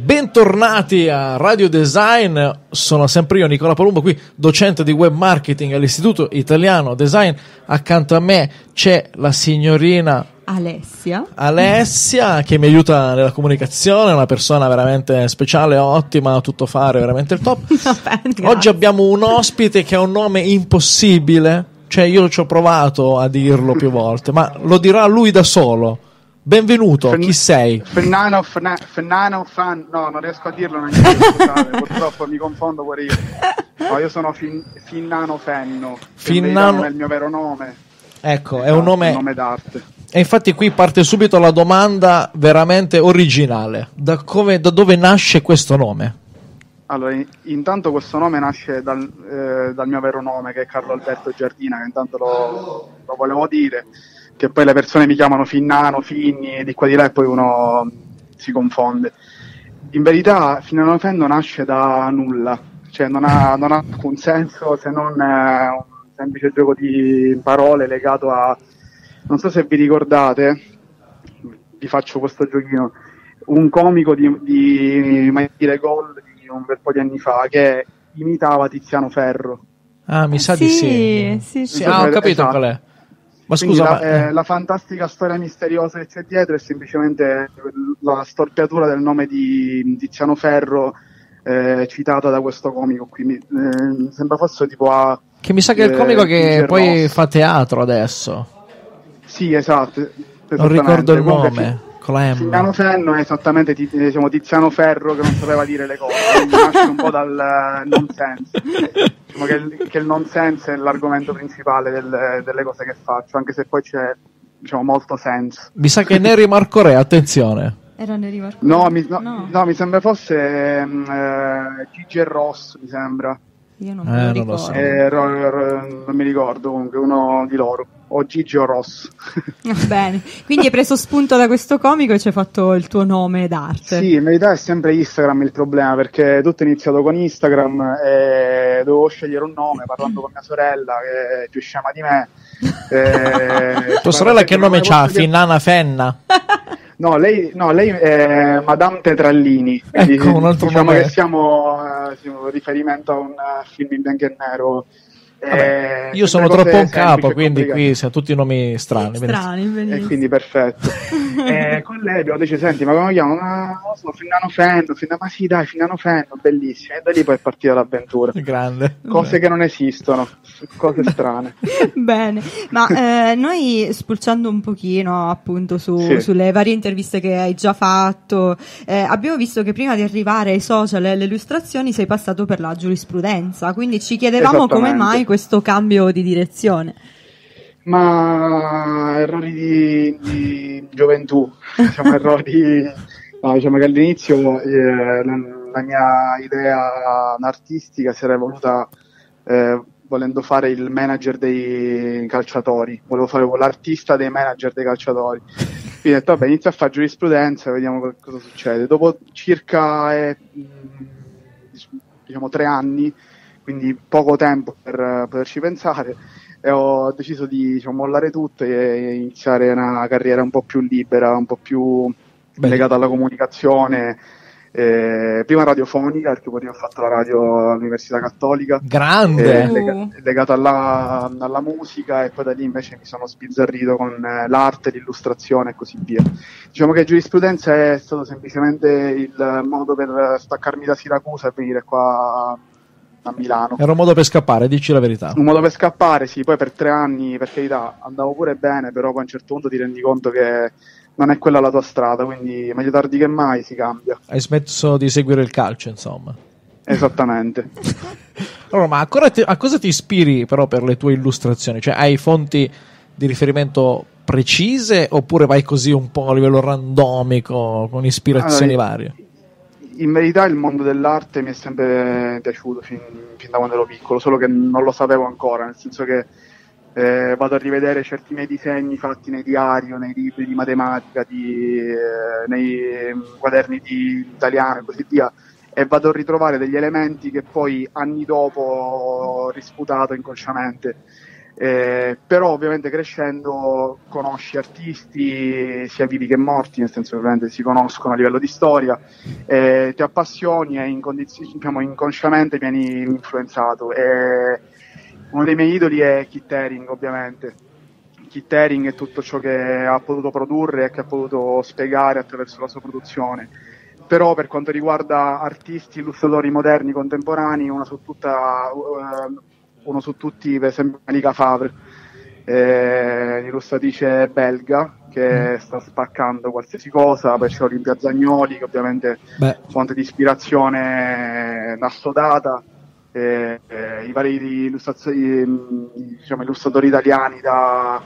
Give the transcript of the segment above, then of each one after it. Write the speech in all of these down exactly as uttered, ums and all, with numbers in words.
Bentornati a Radio Design, sono sempre io Nicola Palumbo, qui docente di web marketing all'Istituto Italiano Design. Accanto a me c'è la signorina Alessia Alessia che mi aiuta nella comunicazione, una persona veramente speciale, ottima, tutto fare, veramente il top. Vabbè, oggi abbiamo un ospite che ha un nome impossibile, cioè io ci ho provato a dirlo più volte, ma lo dirà lui da solo. Benvenuto, Fen- chi sei? Fernano, Fena- Fernano Fan, no, non riesco a dirlo neanche io, scusate, purtroppo mi confondo pure io. No, io sono fin- Finnano Fenno, Finnano non è il mio vero nome. Ecco, è un nome... un nome d'arte. E infatti qui parte subito la domanda veramente originale. Da, come, da dove nasce questo nome? Allora, in- intanto questo nome nasce dal, eh, dal mio vero nome, che è Carlo Alberto Giardina, che intanto lo, lo volevo dire, che poi le persone mi chiamano Finnano, Finni, di qua di là e poi uno si confonde. In verità Finnano Fenno nasce da nulla, cioè non ha, non ha alcun senso se non eh, un semplice gioco di parole legato a, non so se vi ricordate, vi faccio questo giochino, un comico di, di Mai Dire Gol di un bel po' di anni fa che imitava Tiziano Ferro. Ah, mi sa sì, di sì. sì, sì. Sì, ah, ho capito esatto. qual è. Ma Quindi scusa, la, ma... eh, la fantastica storia misteriosa che c'è dietro è semplicemente la storpiatura del nome di Tiziano Ferro, eh, citata da questo comico qui. Mi, eh, sembra fosse tipo a... Che mi sa che è il eh, comico che Ginger poi Ross. fa teatro adesso. Sì, esatto. Non ricordo il Comunque, nome, con la M. Finnano Fenno è esattamente ti- diciamo, Tiziano Ferro che non sapeva dire le cose, quindi nasce un po' dal uh, nonsense. Diciamo che, il, che il nonsense è l'argomento principale del, delle cose che faccio, anche se poi c'è, diciamo, molto sense. Mi sa che Neri Marco Re, attenzione. Era Neri Marco. No, mi, no, no. no, mi sembra fosse um, eh, Gigi e Ross, mi sembra. Io non Eh, me lo non ricordo. lo so. Eh, ro- ro- non mi ricordo, comunque uno di loro. O Gigi o Ross. Va bene, quindi hai preso spunto da questo comico e ci hai fatto il tuo nome d'arte. Sì, in verità è sempre Instagram il problema, perché tutto è iniziato con Instagram e dovevo scegliere un nome parlando con mia sorella che è più scema di me. Eh, Tua sorella che nome c'ha? Finnana Fenna? No, lei, no, lei è Madame Tetrallini. Quindi Ecco, un altro diciamo nome. che siamo, eh, siamo riferimento a un uh, film in bianco e nero. Vabbè, Eh, io sono sempre troppo cose un capo, semplici e quindi complicate. qui siamo tutti nomi strani. Strani, E benissimo. quindi perfetto. eh, con lei abbiamo detto, senti, ma come lo chiamo? Ah, non lo so, Finnano Fenno, Finnano, ma sì dai, Finnano Fenno, bellissimo. E da lì poi è partita l'avventura. Grande. Cose che non esistono, cose strane. Bene, ma eh, noi spulciando un pochino appunto su, Sì. sulle varie interviste che hai già fatto, eh, abbiamo visto che prima di arrivare ai social e alle illustrazioni sei passato per la giurisprudenza, quindi ci chiedevamo come Esattamente. mai questo cambio di direzione. Ma errori di, di gioventù, diciamo errori, no, diciamo che all'inizio eh, la, la mia idea artistica si era evoluta eh, volendo fare il manager dei calciatori, volevo fare l'artista dei manager dei calciatori. Quindi ho detto, vabbè, inizio a fare giurisprudenza e vediamo co- cosa succede. Dopo circa eh, diciamo tre anni, quindi poco tempo per uh, poterci pensare, e ho deciso di diciamo, mollare tutto e iniziare una carriera un po' più libera, un po' più Beh. legata alla comunicazione, eh, prima radiofonica, perché poi ho fatto la radio all'Università Cattolica, Grande. eh, lega- legata alla, alla musica, e poi da lì invece mi sono sbizzarrito con eh, l'arte, l'illustrazione e così via. Diciamo che giurisprudenza è stato semplicemente il modo per staccarmi da Siracusa e venire qua a Milano. Era un modo per scappare, dici la verità. Un modo per scappare, sì, poi per tre anni, per carità, andavo pure bene, però poi a un certo punto ti rendi conto che non è quella la tua strada, quindi meglio tardi che mai si cambia. Hai smesso di seguire il calcio, insomma. Esattamente. Allora, ma a cosa, ti, a cosa ti ispiri però per le tue illustrazioni? Cioè, hai fonti di riferimento precise oppure vai così un po' a livello randomico, con ispirazioni Allora, varie? In verità il mondo dell'arte mi è sempre piaciuto fin, fin da quando ero piccolo, solo che non lo sapevo ancora, nel senso che eh, vado a rivedere certi miei disegni fatti nei diari o nei libri di matematica, di, eh, nei quaderni di italiano e così via, e vado a ritrovare degli elementi che poi anni dopo ho risputato inconsciamente. Eh, però ovviamente crescendo conosci artisti sia vivi che morti, nel senso che ovviamente si conoscono a livello di storia, eh, ti appassioni e in condizioni, diciamo, inconsciamente vieni influenzato. E uno dei miei idoli è Keith Haring, ovviamente. Keith Haring e tutto ciò che ha potuto produrre e che ha potuto spiegare attraverso la sua produzione. Però per quanto riguarda artisti, illustratori moderni, contemporanei, uno su tutta... Uh, uno su tutti, per esempio Malika Favre, eh, l'illustratrice belga che sta spaccando qualsiasi cosa. Poi c'è Olimpia Zagnoli, che ovviamente è fonte di ispirazione assodata, eh, eh, i vari illustratori, diciamo, illustratori italiani da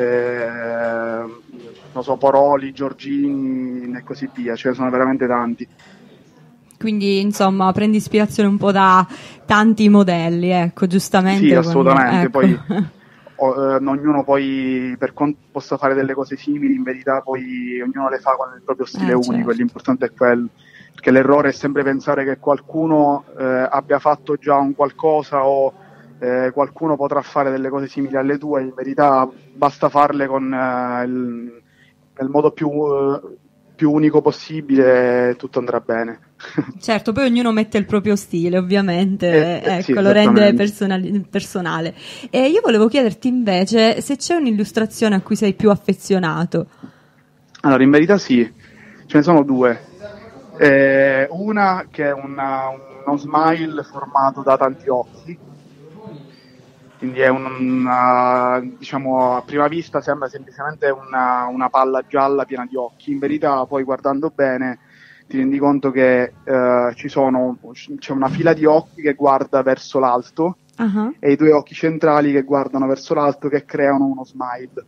eh, non so, Poroli, Giorgini e così via, ce ne sono veramente tanti. Quindi insomma prendi ispirazione un po' da tanti modelli, ecco, giustamente. Sì, assolutamente, quando, ecco. Poi o, eh, ognuno poi, per quanto possa fare delle cose simili, in verità poi ognuno le fa con il proprio stile eh, unico, certo. E l'importante è quello, perché l'errore è sempre pensare che qualcuno eh, abbia fatto già un qualcosa o eh, qualcuno potrà fare delle cose simili alle tue. In verità basta farle con eh, il, il modo più... Eh, più unico possibile, tutto andrà bene. Certo, poi ognuno mette il proprio stile, ovviamente, eh, ecco, sì, lo rende personali- personale. E io volevo chiederti invece se c'è un'illustrazione a cui sei più affezionato. Allora, in verità sì, ce ne sono due. Eh, una che è una, uno smile formato da tanti occhi, quindi è un, una, diciamo, a prima vista sembra semplicemente una, una palla gialla piena di occhi. In verità poi guardando bene ti rendi conto che eh, ci sono, c'è una fila di occhi che guarda verso l'alto, uh-huh, e i due occhi centrali che guardano verso l'alto, che creano uno smile.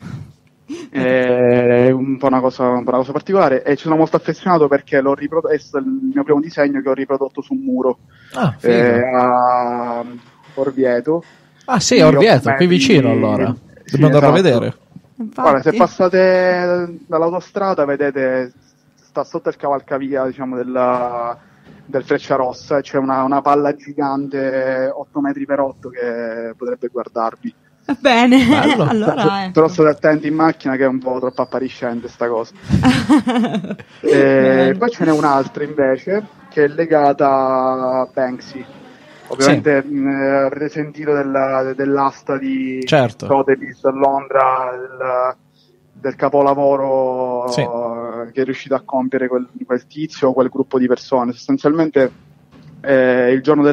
È un po' una cosa, un po' una cosa particolare, e ci sono molto affezionato perché l'ho riprodotto, è il mio primo disegno che ho riprodotto su un muro ah, eh, a Orvieto. Ah sì, a Orvieto, qui vicino allora. Sì, dobbiamo andarlo esatto. a vedere. Guarda, se passate dall'autostrada vedete, sta sotto il cavalcavia, diciamo, della, del Frecciarossa, c'è una, una palla gigante otto metri per otto che potrebbe guardarvi. Bene, allora, ecco. Però state attenti in macchina che è un po' troppo appariscente sta cosa. E poi ce n'è un'altra invece che è legata a Banksy. Ovviamente sì. mh, avrete sentito della, dell'asta di certo. Sotheby's a Londra, del, del capolavoro sì. che è riuscito a compiere quel, quel tizio o quel gruppo di persone. Sostanzialmente eh, il giorno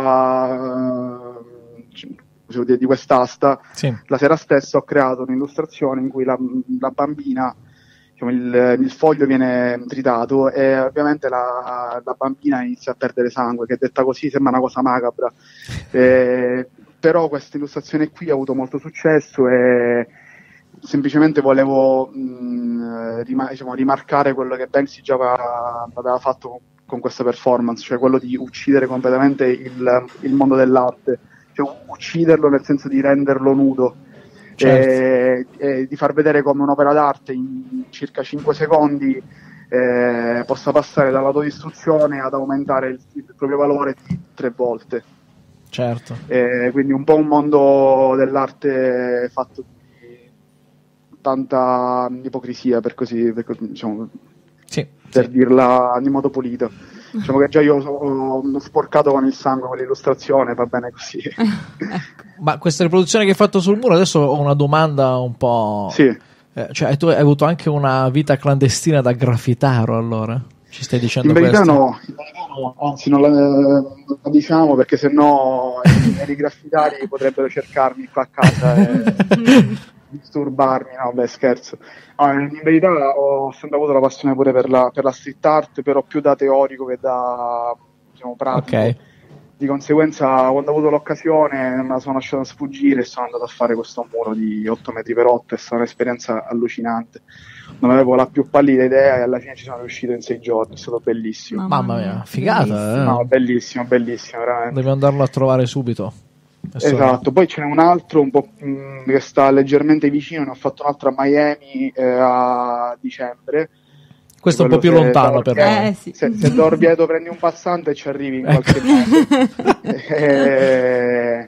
della uh, di quest'asta, sì. la sera stessa ho creato un'illustrazione in cui la, la bambina, diciamo, il, il foglio viene tritato e ovviamente la, la bambina inizia a perdere sangue, che detta così sembra una cosa macabra, eh, però questa illustrazione qui ha avuto molto successo e semplicemente volevo mh, rim- diciamo, rimarcare quello che Banksy già aveva, aveva fatto con questa performance, cioè quello di uccidere completamente il, il mondo dell'arte, cioè ucciderlo nel senso di renderlo nudo. Certo. E, e di far vedere come un'opera d'arte in circa cinque secondi eh, possa passare dall'autodistruzione ad aumentare il, il proprio valore di tre volte. Certo. E quindi un po' un mondo dell'arte fatto di tanta ipocrisia, per così, per, diciamo, sì, per sì. dirla in modo pulito. Diciamo che già io ho sporcato con il sangue quell'illustrazione, va bene così. Ma questa riproduzione che hai fatto sul muro, adesso ho una domanda un po'... Sì. Eh, cioè tu hai avuto anche una vita clandestina da graffitaro, allora? Ci stai dicendo in verità questo? No, in verità no, anzi non la, non la diciamo perché sennò i graffitari potrebbero cercarmi qua a casa e disturbarmi, no beh scherzo. No, in verità ho sempre avuto la passione pure per la, per la street art, però più da teorico che da, diciamo, pratico. Okay. Di conseguenza quando ho avuto l'occasione me la sono lasciata sfuggire e sono andato a fare questo muro di otto metri per otto. È stata un'esperienza allucinante, non avevo la più pallida idea e alla fine ci sono riuscito in sei giorni, è stato bellissimo. Mamma mia, figata. Eh? No, bellissimo, bellissimo veramente. Devi andarlo a trovare subito. Esatto, poi ce n'è un altro un po' mh, che sta leggermente vicino, ne ho fatto un altro a Miami eh, a dicembre. Questo è un po' più lontano per me. Eh, sì. Se, se da Orvieto prendi un passante e ci arrivi in qualche ecco. modo. e,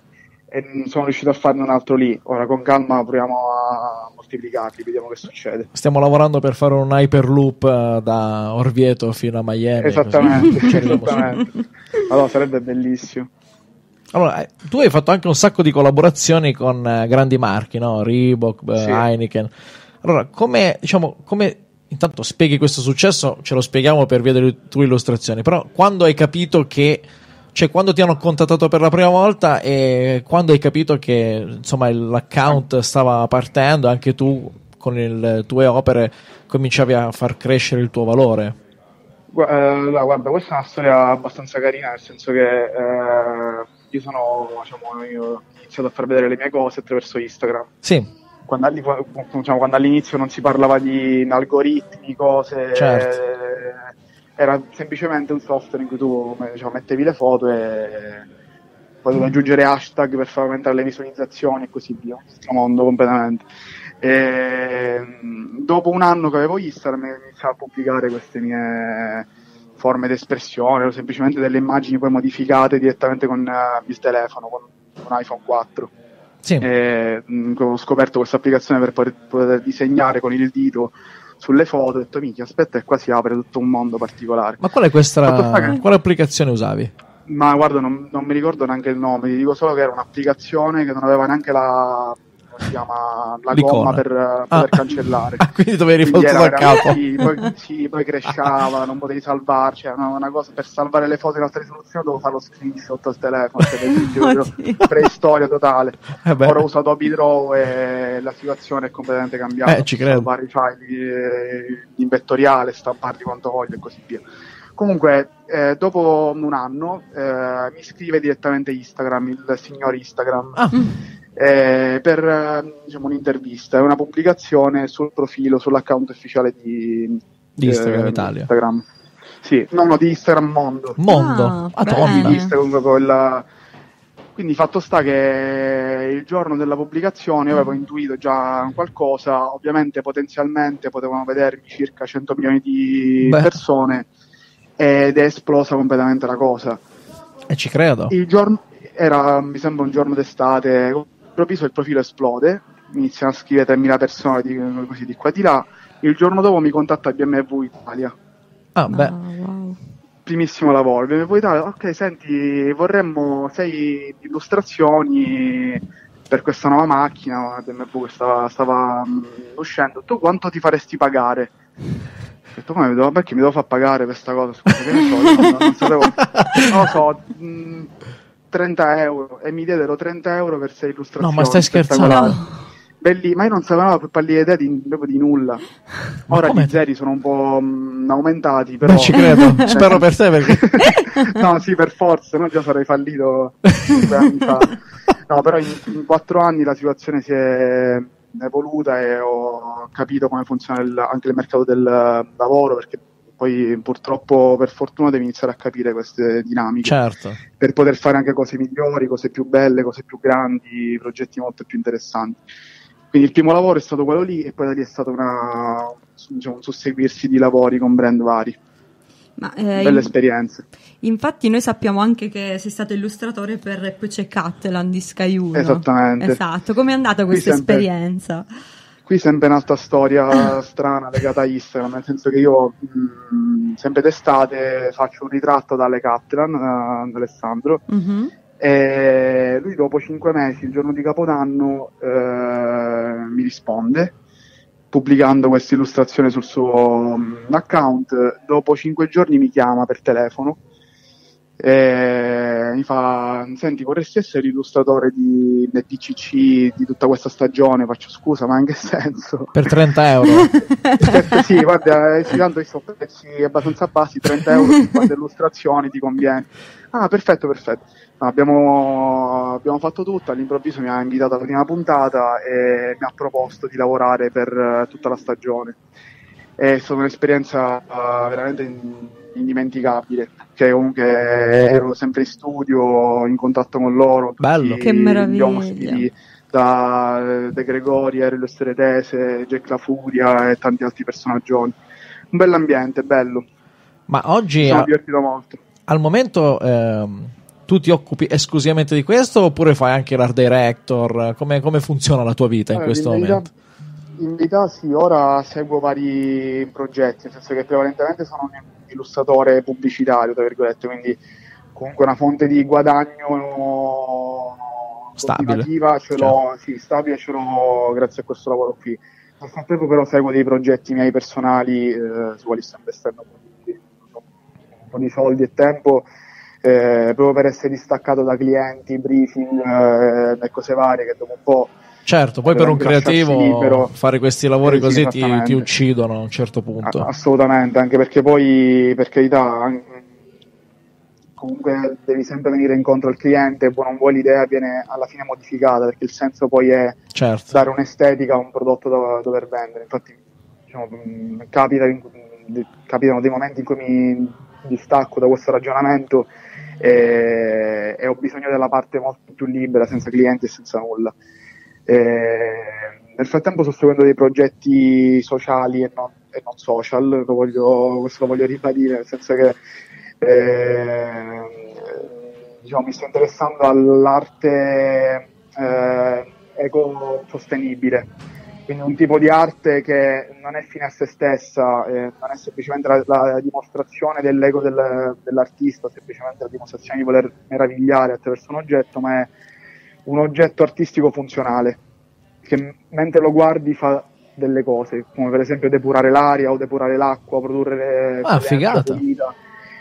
e sono riuscito a farne un altro lì. Ora con calma proviamo a moltiplicarli, vediamo che succede. Stiamo lavorando per fare un Hyperloop uh, da Orvieto fino a Miami. Esattamente, esattamente. Allora sarebbe bellissimo. Allora, tu hai fatto anche un sacco di collaborazioni con uh, grandi marchi, no? Reebok, uh, sì. Heineken. Allora, come, diciamo, come intanto spieghi questo successo? Ce lo spieghiamo per via delle tue illustrazioni, però quando hai capito che, cioè quando ti hanno contattato per la prima volta e quando hai capito che insomma l'account stava partendo, anche tu con le tue opere cominciavi a far crescere il tuo valore? Guarda, guarda, questa è una storia abbastanza carina, nel senso che eh, io sono, diciamo, io ho iniziato a far vedere le mie cose attraverso Instagram. Sì. Quando, diciamo, quando all'inizio non si parlava di algoritmi, cose, certo. eh, era semplicemente un software in cui tu, diciamo, mettevi le foto e potevi aggiungere hashtag per far aumentare le visualizzazioni e così via. Un altro mondo completamente. E, dopo un anno che avevo Instagram iniziavo a pubblicare queste mie forme di espressione o semplicemente delle immagini poi modificate direttamente con uh, il telefono, con un iPhone quattro. Sì. E, mh, ho scoperto questa applicazione per poter, poter disegnare con il dito sulle foto. Ho detto minchia, aspetta, e qua si apre tutto un mondo particolare. Ma qual è questa che... quale applicazione usavi? Ma guarda, non, non mi ricordo neanche il nome, ti dico solo che era un'applicazione che non aveva neanche la, si chiama, la l'icona. gomma per uh, ah. poter cancellare. Ah, quindi dovevi rifare tutto da capo. Sì, poi, sì, poi cresciava, non potevi salvare, cioè una, una cosa per salvare le foto in alta risoluzione dovevo fare lo screenshot al telefono, cioè, preistoria totale. Eh Ora uso Adobe Draw e la situazione è completamente cambiata. Eh, ci credo. Salvare i file in vettoriale, stamparli quanto voglio e così via. Comunque, eh, dopo un anno eh, mi scrive direttamente Instagram, il signor Instagram. Ah. Eh, per diciamo un'intervista, una pubblicazione sul profilo, sull'account ufficiale di, di Instagram eh, Italia. Instagram. Sì, no, no, di Instagram Mondo. Mondo. Ah, ah, di Instagram, quella... Quindi fatto sta che il giorno della pubblicazione io avevo intuito già qualcosa, ovviamente potenzialmente potevano vedermi circa cento milioni di Beh. persone ed è esplosa completamente la cosa. E ci credo. Il giorno era, mi sembra un giorno d'estate, improvviso il profilo esplode, mi iniziano a scrivere tremila persone di, così, di qua e di là. Il giorno dopo mi contatta B M W Italia. Ah, beh. Oh, wow. Primissimo lavoro. B M W Italia, ok, senti, vorremmo sei illustrazioni per questa nuova macchina B M W che stava, stava um, uscendo. Tu quanto ti faresti pagare? Ho detto, come, devo, perché mi devo far pagare questa cosa? Scusa, che ne so, io non, non sapevo. Non lo so, mh, trenta euro, e mi diedero trenta euro per sei illustrazioni. No, ma stai scherzando? Belli, ma io non sapevo per pallire idea di, proprio di nulla. Ora gli zeri sono un po' mh, aumentati, però... Beh, ci credo, spero per te perché... No, sì, per forza, no, già sarei fallito cinque anni fa. No, però in, in quattro anni la situazione si è evoluta e ho capito come funziona il, anche il mercato del lavoro, perché poi purtroppo per fortuna devi iniziare a capire queste dinamiche, certo, per poter fare anche cose migliori, cose più belle, cose più grandi, progetti molto più interessanti. Quindi il primo lavoro è stato quello lì e poi da lì è stato una, diciamo, un susseguirsi di lavori con brand vari. Ma, eh, belle esperienze. Infatti noi sappiamo anche che sei stato illustratore per Poi c'è Cattelan di Sky uno. Esattamente. Esatto, com'è andata questa sempre, esperienza? Qui sempre un'altra storia strana legata a Instagram, nel senso che io mh, sempre d'estate faccio un ritratto dalle Cattelan, uh, Alessandro, mm-hmm. e lui dopo cinque mesi, il giorno di Capodanno, uh, mi risponde pubblicando questa illustrazione sul suo um, account. Dopo cinque giorni mi chiama per telefono e mi fa: senti, vorresti essere l'illustratore di, del P C C di tutta questa stagione? Faccio: scusa, ma in che senso? Per trenta euro? Certo, sì, guarda, sì, tanto io sto prezzi abbastanza bassi, trenta euro, cinquanta illustrazioni, ti conviene. Ah, perfetto, perfetto. No, abbiamo, abbiamo fatto tutto, all'improvviso mi ha invitato alla prima puntata e mi ha proposto di lavorare per uh, tutta la stagione. È stata un'esperienza uh, veramente indimenticabile, che comunque ero sempre in studio, in contatto con loro. Bello, che meraviglia. Da De Gregori, Aurelio Steretese, Jack La Furia e tanti altri personaggi. Un bell'ambiente, bello. Ma oggi mi sono a... divertito molto. Al momento ehm, tu ti occupi esclusivamente di questo oppure fai anche l'art director? Come, come funziona la tua vita in Allora, questo in verità, momento? in verità sì, ora seguo vari progetti, nel senso che prevalentemente sono un illustratore pubblicitario, tra virgolette, quindi comunque una fonte di guadagno Stabile. continuativa ce l'ho, sì, stabile ce l'ho grazie a questo lavoro qui. Nel frattempo però seguo dei progetti miei personali eh, su quali sto investendo un po' di soldi e tempo, eh, proprio per essere distaccato da clienti, briefing eh, e cose varie che dopo un po'. Certo, poi per un creativo libero, fare questi lavori eh, così sì, ti, ti uccidono a un certo punto. A- assolutamente, anche perché poi, per carità, an- comunque devi sempre venire incontro al cliente, e non vuoi l'idea viene alla fine modificata, perché il senso poi è certo. dare un'estetica a un prodotto da dover vendere. Infatti, diciamo, mh, capita in- mh, capitano dei momenti in cui mi distacco da questo ragionamento e, e ho bisogno della parte molto più libera, senza clienti e senza nulla. E nel frattempo sto seguendo dei progetti sociali e non, e non social, lo voglio, questo lo voglio ribadire, nel senso che eh, diciamo, mi sto interessando all'arte eh, ecosostenibile, quindi un tipo di arte che non è fine a se stessa, eh, non è semplicemente la, la dimostrazione dell'ego del, dell'artista, semplicemente la dimostrazione di voler meravigliare attraverso un oggetto, ma è un oggetto artistico funzionale, che mentre lo guardi fa delle cose, come per esempio depurare l'aria o depurare l'acqua, produrre ah, figata. pulita.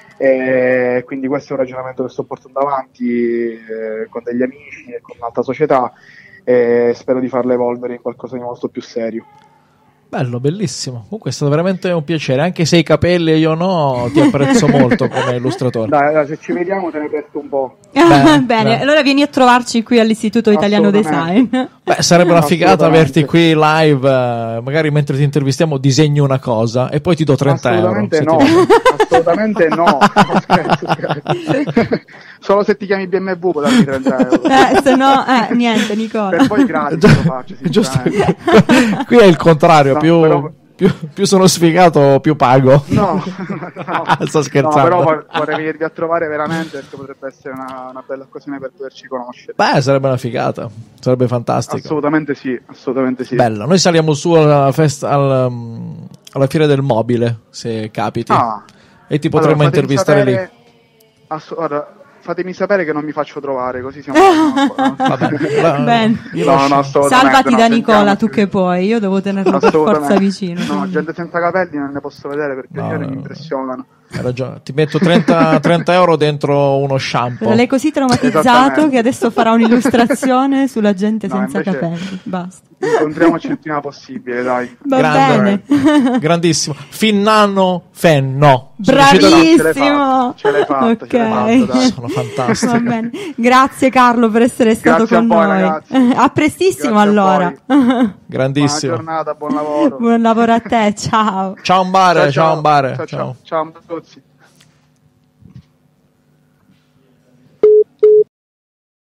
E quindi questo è un ragionamento che sto portando avanti eh, con degli amici e con un'altra società, e spero di farlo evolvere in qualcosa di molto più serio. Bello, bellissimo. Comunque è stato veramente un piacere, anche se i capelli io no, ti apprezzo molto come illustratore. Dai, dai, se ci vediamo te ne presto un po'. Bene, beh. allora vieni a trovarci qui all'Istituto Italiano Design. Beh, sarebbe una figata averti qui live, eh, magari mentre ti intervistiamo disegni una cosa e poi ti do trenta assolutamente euro. No, assolutamente no, no. Scherzo, scherzo. Solo se ti chiami B M W puoi darmi trenta euro. Eh, se no, eh, niente, Nicola. Per poi gratis lo faccio, Giusto. sinceramente. Qui è il contrario, No, più, però- più, più sono sfigato più pago. No, no, Sto scherzando. no, però vor- vorrei venirvi a trovare veramente, perché potrebbe essere una, una bella occasione per poterci conoscere. Beh, sarebbe una figata, sarebbe fantastico. Assolutamente sì, assolutamente sì. Bello, noi saliamo su alla, festa, al, um, alla fiera del mobile, se capiti, Ah, e ti potremmo allora, fatemi intervistare sapere- lì. ass- guarda, fatemi sapere che non mi faccio trovare, così siamo. Va bene. La- Bene. io No, lascio- no, assolutamente Salvati no, da Nicola, sentiamoci. tu che puoi, io devo tenerlo per Assolutamente. forza vicino. No, quindi. gente senza capelli non ne posso vedere perché No, io no, mi no. impressionano. Hai ragione, ti metto trenta, trenta euro dentro uno shampoo. L'hai così traumatizzato Esattamente. che adesso farà un'illustrazione sulla gente No, senza invece- capelli. Basta. Incontriamoci il prima possibile, dai. Va Grande. bene. Grandissimo. Finnano Fenno. Sono Bravissimo. Ce l'hai fatta, ce l'hai fatta, Ok. dai. Sono fantastico. Va bene. Grazie Carlo per essere stato Grazie a con voi, noi. ragazzi. A prestissimo Grazie a allora. Buona Grandissimo. giornata, buon lavoro. Buon lavoro a te, ciao. Ciao Ambare, ciao, Ambare. Ciao, ciao. Ciao, Ambuzzi.